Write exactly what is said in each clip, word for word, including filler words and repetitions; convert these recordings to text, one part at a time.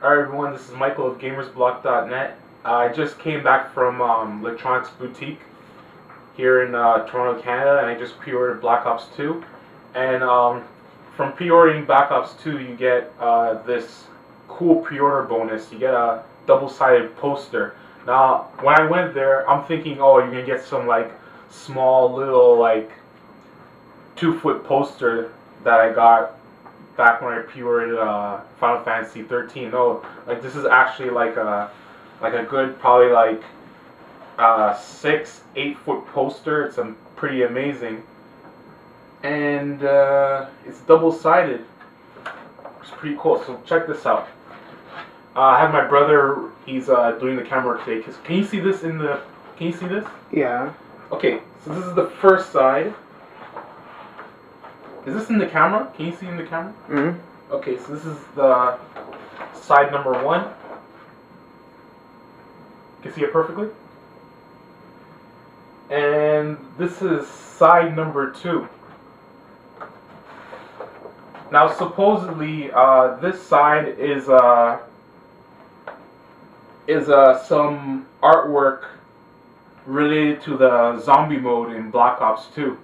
Alright everyone, this is Michael of gamersblock dot net. Uh, I just came back from um, Electronics Boutique here in uh, Toronto, Canada, and I just pre-ordered Black Ops two. And um, from pre-ordering Black Ops two, you get uh, this cool pre-order bonus. You get a double-sided poster. Now, when I went there, I'm thinking, oh, you're gonna get some like small little like two-foot poster that I got back when I pre-ordered uh, Final Fantasy thirteen. No, like this is actually like a like a good probably like uh, six, eight foot poster. It's um, pretty amazing, and uh, it's double-sided. It's pretty cool. So check this out. Uh, I have my brother. He's uh, doing the camera today. Can you see this in the? Can you see this? Yeah. Okay, so this is the first side. Is this in the camera? Can you see in the camera? Mm-hmm. Okay, so this is the side number one. You can see it perfectly. And this is side number two. Now, supposedly, uh, this side is uh, is uh, some artwork related to the zombie mode in Black Ops two.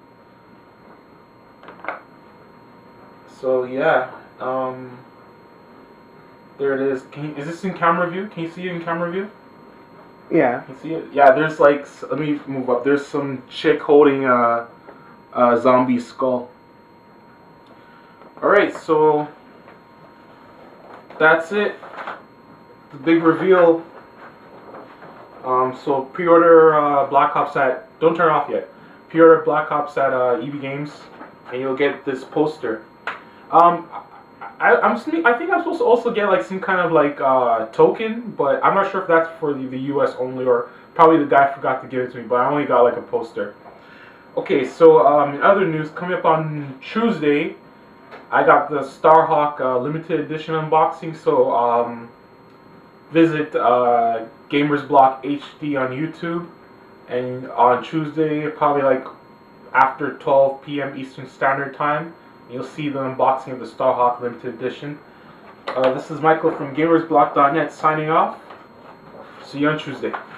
So yeah, um, there it is. Can you, is this in camera view? Can you see it in camera view? Yeah. Can you see it? Yeah, there's like, let me move up. There's some chick holding a, a zombie skull. Alright, so that's it. The big reveal. Um, so pre-order uh, Black Ops at, don't turn it off yet. Pre-order Black Ops at uh, Ebgames, and you'll get this poster. Um, I, I'm I think I'm supposed to also get like some kind of like uh, token, but I'm not sure if that's for the, the U S only, or probably the guy forgot to give it to me. But I only got like a poster. Okay, so um, in other news, coming up on Tuesday, I got the Starhawk uh, limited edition unboxing. So um, visit uh, GamersBlock H D on YouTube, and on Tuesday, probably like after twelve P M Eastern Standard Time, you'll see the unboxing of the Starhawk Limited Edition. Uh, this is Michael from gamersblock dot net signing off. See you on Tuesday.